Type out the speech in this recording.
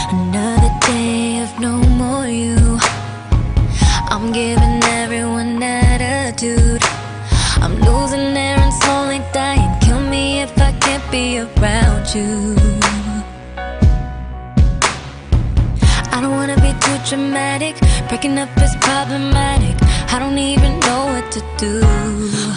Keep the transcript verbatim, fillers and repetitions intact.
Another day of no more you. I'm giving everyone attitude. I'm losing air and slowly dying. Kill me if I can't be around you. I don't wanna be too dramatic. Breaking up is problematic. I don't even know what to do.